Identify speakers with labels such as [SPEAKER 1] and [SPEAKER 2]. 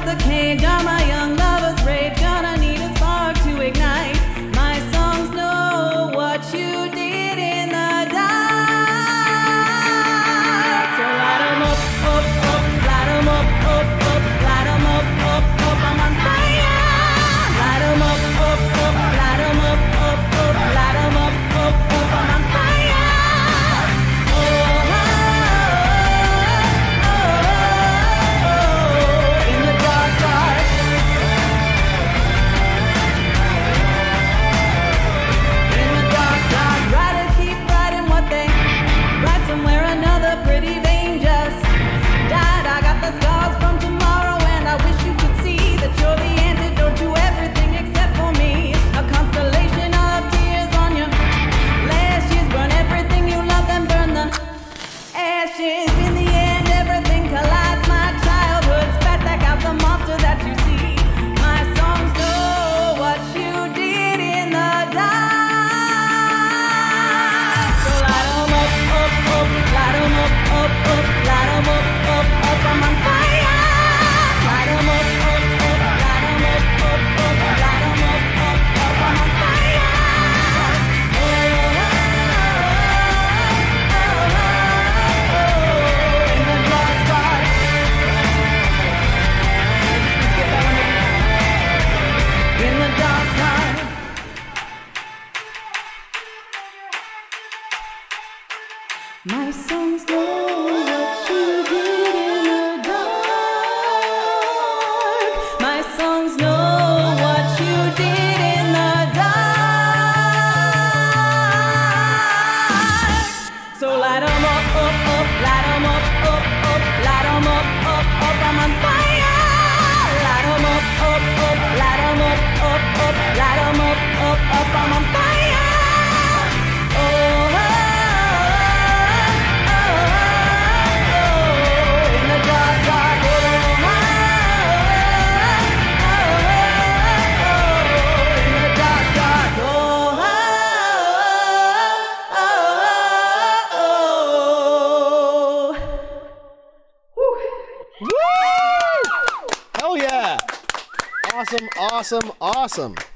[SPEAKER 1] the cage, are my young lover's rage. Gonna need a spark to ignite. My songs know what you did in the dark. So light 'em up, up, up, light 'em up, up, up, light 'em up, up, up, I'm on fire. Light 'em up, up, up, light 'em up, up, up, light 'em up, up, up, I'm on fire. Oh, oh, oh, oh, oh, in the dark, dark. In the dark, dark. Writers keep writing what they write somewhere. Another pretty vein just died. I got the scars from tomorrow, and I wish you could see that you're the antidote to everything except for me. A constellation of tears on your lashes. Burn everything you love, then burn the ashes. In the end, everything collides. My childhood spat back out the monster that you see. My songs know what you did in the dark. So light 'em up, up, up, light 'em up, up, up, light 'em up, up, up, I'm on fire. Light 'em up, up, up, light 'em up, up, up, light 'em up, up, up, I'm on fire. Oh, oh, oh, oh, in the dark, dark. In the dark, dark. My songs know what you did in the dark. My songs know what you did in the dark. So light 'em up, up, up, light 'em up, up, up, light 'em up, up, up, I'm on fire. Light 'em up, up, up, light 'em up, up, up, light 'em up, up, up, I'm on fire. Oh, oh, oh, oh, in the dark, dark. Oh, oh, oh, in the dark, dark. Oh, oh, oh, oh.
[SPEAKER 2] Woo! Hell yeah! Awesome, awesome, awesome.